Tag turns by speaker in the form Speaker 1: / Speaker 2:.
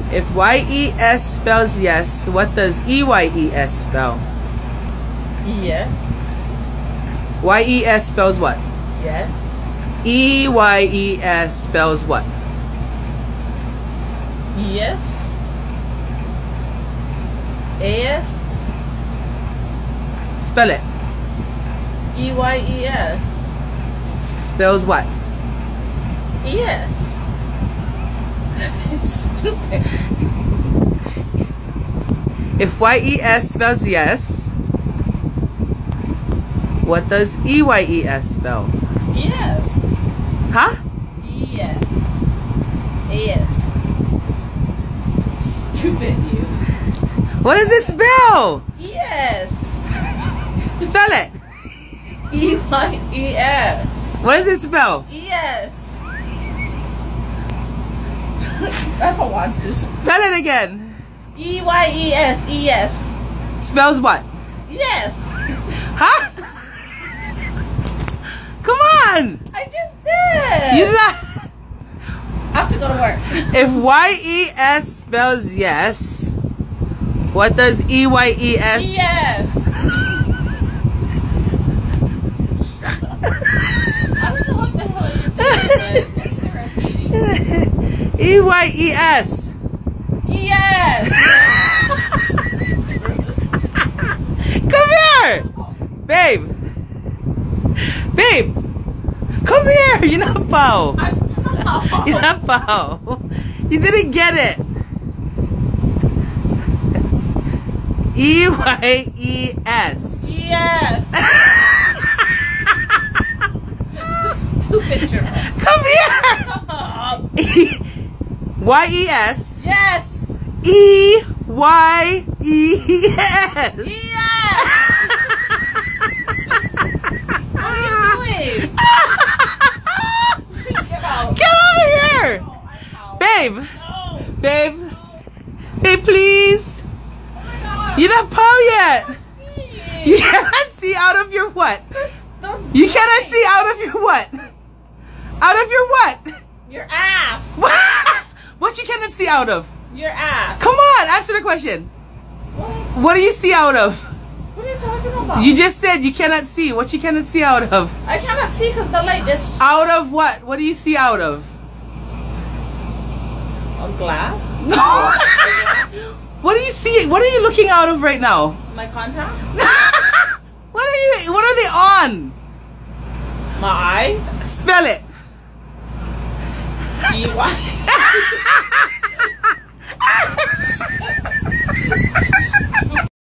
Speaker 1: If Y-E-S spells yes, what does E-Y-E-S spell?
Speaker 2: Yes.
Speaker 1: Y-E-S spells what?
Speaker 2: Yes.
Speaker 1: E-Y-E-S spells what?
Speaker 2: Yes. A-S.
Speaker 1: Spell it.
Speaker 2: E-Y-E-S.
Speaker 1: Spells what?
Speaker 2: Yes. Stupid.
Speaker 1: If Y-E-S spells yes, what does E-Y-E-S spell?
Speaker 2: Yes.
Speaker 1: Huh?
Speaker 2: Yes. Yes. Stupid you.
Speaker 1: What does it spell?
Speaker 2: Yes.
Speaker 1: Spell it.
Speaker 2: E-Y-E-S.
Speaker 1: What does it spell?
Speaker 2: Yes. I don't want to.
Speaker 1: Spell it again.
Speaker 2: E-Y-E-S. Yes.
Speaker 1: Spells what?
Speaker 2: Yes.
Speaker 1: Huh? Come on!
Speaker 2: I just did.
Speaker 1: You did not.
Speaker 2: I have to go to work.
Speaker 1: If Y-E-S spells yes, what does E-Y-E-S?
Speaker 2: Yes. I don't know what the hell you're doing, but it's irritating.
Speaker 1: E-Y-E-S.
Speaker 2: Yes.
Speaker 1: Come here! Babe! Babe! Come here! You're not foul. You're not foul. You didn't get it. E-Y-E-S.
Speaker 2: Yes. Stupid jerk.
Speaker 1: Come here! Y-E-S.
Speaker 2: Yes.
Speaker 1: E-Y-E-S.
Speaker 2: Yes. What are you doing? Get out.
Speaker 1: Get over here!
Speaker 2: No, I'm out.
Speaker 1: Babe!
Speaker 2: No.
Speaker 1: Babe! Babe, please!
Speaker 2: Oh my God.
Speaker 1: You're not pow yet!
Speaker 2: See.
Speaker 1: You cannot see out of your what?
Speaker 2: Don't
Speaker 1: You
Speaker 2: do
Speaker 1: cannot
Speaker 2: it.
Speaker 1: see out of your what? Out of your what?
Speaker 2: Your ass.
Speaker 1: What you cannot see out of?
Speaker 2: Your ass.
Speaker 1: Come on, answer the question.
Speaker 2: What?
Speaker 1: What do you see out of?
Speaker 2: What are you talking about?
Speaker 1: You just said you cannot see. What you cannot see out of?
Speaker 2: I cannot see because the light is
Speaker 1: Out of what? What do you see out of?
Speaker 2: on glass.
Speaker 1: No.
Speaker 2: My glasses.
Speaker 1: What do you see? What are you looking out of right now?
Speaker 2: My contacts.
Speaker 1: What are they on?
Speaker 2: My eyes.
Speaker 1: Spell it.
Speaker 2: E-Y.